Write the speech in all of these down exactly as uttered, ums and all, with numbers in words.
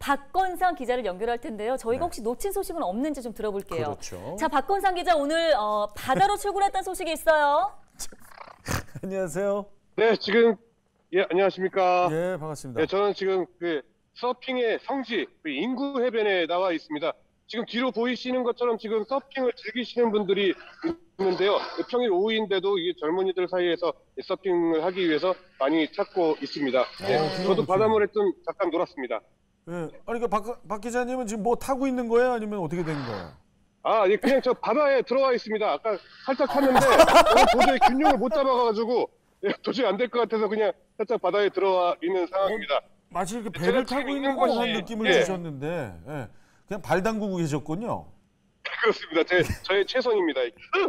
박건상 기자를 연결할 텐데요. 저희가 네. 혹시 놓친 소식은 없는지 좀 들어볼게요. 그렇죠. 자, 박건상 기자 오늘 어, 바다로 출근했다는 소식이 있어요. 안녕하세요. 네, 지금 예 안녕하십니까. 예, 반갑습니다. 네, 저는 지금 그 서핑의 성지 그 인구 해변에 나와 있습니다. 지금 뒤로 보이시는 것처럼 지금 서핑을 즐기시는 분들이 있는데요. 평일 오후인데도 이게 젊은이들 사이에서 서핑을 하기 위해서 많이 찾고 있습니다. 네, 어, 저도 그렇군요. 바닷물에 좀 잠깐 놀았습니다. 예, 아니 그러니까 박, 박 기자님은 지금 뭐 타고 있는 거예요? 아니면 어떻게 된 거예요? 아, 예, 그냥 저 바다에 들어와 있습니다. 아까 살짝 탔는데 오늘 도저히 균형을 못 잡아가지고 예, 도저히 안 될 것 같아서 그냥 살짝 바다에 들어와 있는 상황입니다. 마치 이렇게 제가 배를 지금 타고 있는 있는 것 같은 곳이, 느낌을 예. 주셨는데 예, 그냥 발 담그고 계셨군요. 그렇습니다. 제, 저의 최선입니다.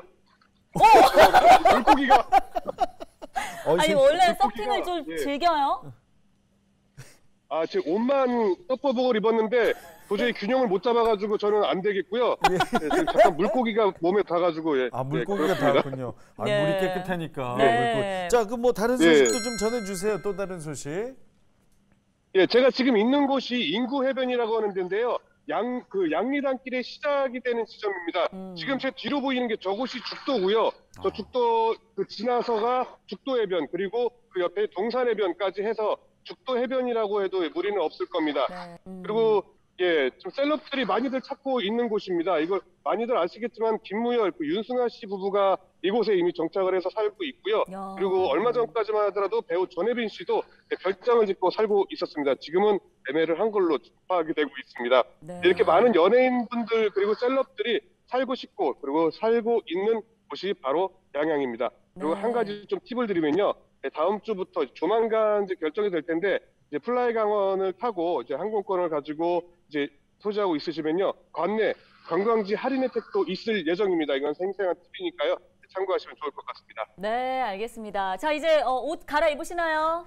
어! 물고기가 어, 아니 지금 원래 물고기가- 서핑을 좀 예. 즐겨요? 아, 지금 옷만 서퍼복을 입었는데 도저히 균형을 못 잡아가지고 저는 안 되겠고요. 네, 지금 잠깐 물고기가 몸에 닿아가지고 예. 아, 네, 물고기가 그렇습니다. 닿았군요. 아, 네. 물이 깨끗하니까. 네. 물고기. 자, 그럼 뭐 다른 네. 소식도 좀 전해주세요. 또 다른 소식. 예, 제가 지금 있는 곳이 인구 해변이라고 하는 데인데요. 양, 그 양리단길의 시작이 되는 지점입니다. 음. 지금 제 뒤로 보이는 게 저곳이 죽도고요. 저 아. 죽도 그 지나서가 죽도 해변 그리고 그 옆에 동산 해변까지 해서 죽도 해변이라고 해도 무리는 없을 겁니다. 네. 음. 그리고 예, 좀 셀럽들이 많이들 찾고 있는 곳입니다. 이걸 많이들 아시겠지만 김무열, 그 윤승아 씨 부부가 이곳에 이미 정착을 해서 살고 있고요. 야. 그리고 얼마 전까지만 하더라도 배우 전혜빈 씨도 별장을 짓고 살고 있었습니다. 지금은 매매를 한 걸로 파악이 되고 있습니다. 네. 이렇게 많은 연예인분들 그리고 셀럽들이 살고 싶고 그리고 살고 있는 곳이 바로 양양입니다. 그리고 네. 한 가지 좀 팁을 드리면요. 네, 다음 주부터 조만간 이제 결정이 될 텐데 이제 플라이 강원을 타고 이제 항공권을 가지고 이제 소지하고 있으시면요. 관내 관광지 할인 혜택도 있을 예정입니다. 이건 생생한 팁이니까요. 참고하시면 좋을 것 같습니다. 네, 알겠습니다. 자, 이제 어, 옷 갈아입으시나요?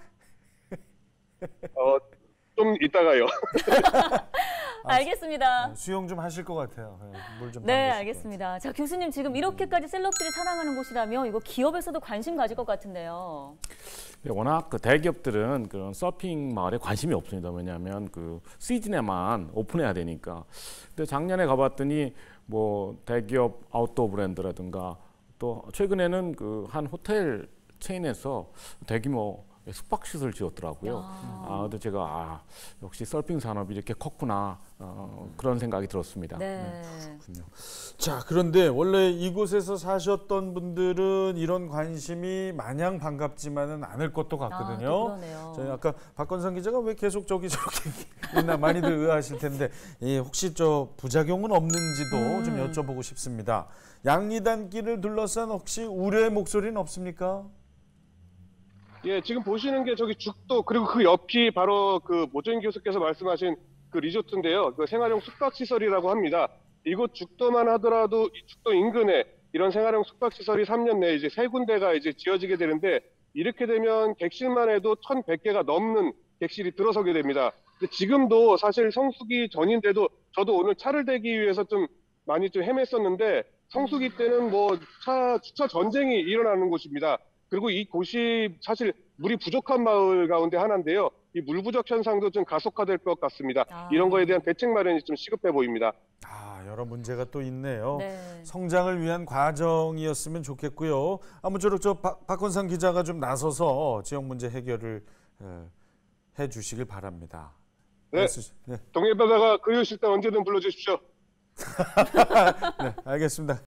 어, 좀 이따가요. 알겠습니다. 수영 좀 하실 것 같아요. 물 좀. 네, 알겠습니다. 자, 교수님 지금 이렇게까지 셀럽들이 사랑하는 곳이라면 이거 기업에서도 관심 가질 것 같은데요. 워낙 그 대기업들은 그런 서핑 마을에 관심이 없습니다. 왜냐하면 그 시즌에만 오픈해야 되니까. 근데 작년에 가봤더니 뭐 대기업 아웃도어 브랜드라든가 또 최근에는 그 한 호텔 체인에서 대규모 숙박시설 지었더라고요. 야. 아, 근데 제가 아, 역시 서핑 산업이 이렇게 컸구나 어, 그런 생각이 들었습니다. 네. 그렇군요. 자, 그런데 원래 이곳에서 사셨던 분들은 이런 관심이 마냥 반갑지만은 않을 것도 아, 같거든요. 또 그러네요. 저희 아까 박건상 기자가 왜 계속 저기 저기 있나 많이들 의아하실 텐데 예, 혹시 저 부작용은 없는지도 음. 좀 여쭤보고 싶습니다. 양리단길을 둘러싼 혹시 우려의 목소리는 없습니까? 예, 지금 보시는 게 저기 죽도 그리고 그 옆이 바로 그 모조인 교수께서 말씀하신 그 리조트인데요. 그 생활용 숙박시설이라고 합니다. 이곳 죽도만 하더라도 이 죽도 인근에 이런 생활용 숙박시설이 삼 년 내에 이제 세 군데가 이제 지어지게 되는데 이렇게 되면 객실만 해도 천백 개가 넘는 객실이 들어서게 됩니다. 근데 지금도 사실 성수기 전인데도 저도 오늘 차를 대기 위해서 좀 많이 좀 헤맸었는데 성수기 때는 뭐 차 주차 전쟁이 일어나는 곳입니다. 그리고 이 곳이 사실 물이 부족한 마을 가운데 하나인데요. 이 물 부족 현상도 좀 가속화될 것 같습니다. 아. 이런 거에 대한 대책 마련이 좀 시급해 보입니다. 아, 여러 문제가 또 있네요. 네. 성장을 위한 과정이었으면 좋겠고요. 아무쪼록 저 박, 박건상 기자가 좀 나서서 지역 문제 해결을 에, 해 주시길 바랍니다. 네. 네, 동해바다가 그리우실 때 언제든 불러주십시오. 네, 알겠습니다.